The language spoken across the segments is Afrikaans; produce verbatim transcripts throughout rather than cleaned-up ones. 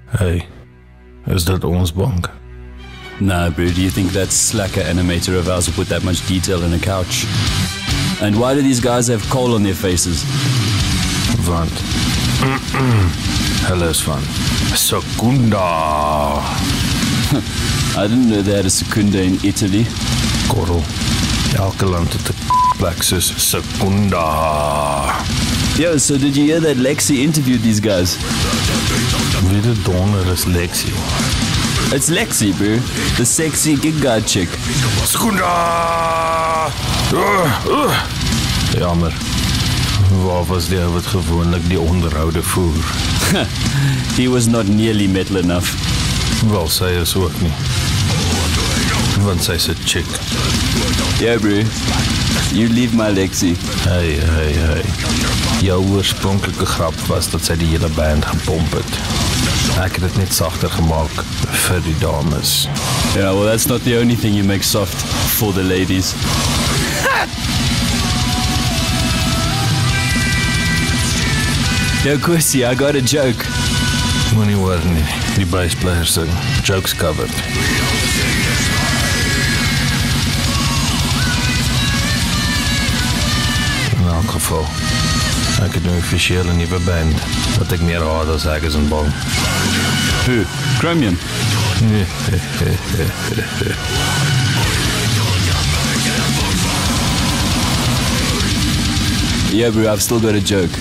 Hey, is dit ons bank? Nah, bro, do you think that slacker animator of ours will put that much detail in a couch? And why do these guys have coal on their faces? Want hulle is van Secunda. I didn't know they had a Secunda in Italy. Korrel, elke land het 'n plek soos Secunda. Yo, so did you hear that Lexi interviewed these guys? Wie de donder is Lexi? It's Lexi, bro. The sexy gig guy chick. Secunda! Uh, uh. Jammer. Waar was die ou wat gewoonlik die onderhoude voer? He was not nearly metal enough. Wel, sy is ook nie. Want sy is 'n chick. Yeah, bro. You leave my Lexi. Hey, hey, hey. Jou oorspronklike grap was dat sy die hele band gepomp het. Ek het dit net sagter gemaak vir die dames. Yeah, well, that's not the only thing you make soft for the ladies. Yo, Kosie, I got a joke. Moenie hoor nie, die bassplayer sing. Jokes covered. In elk geval, ek het nou officieel 'n nuwe band, wat ek meer haat as ek is in bang. Who? Chromium? Yeah, bro, I've still got a joke.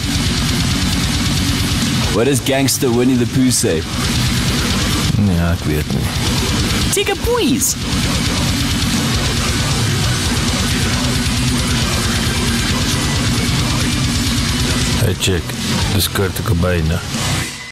What does gangster Winnie the Pooh say? Nee, ek weet nie. Take a breeze. Hey chick, dis Kurt Cobain.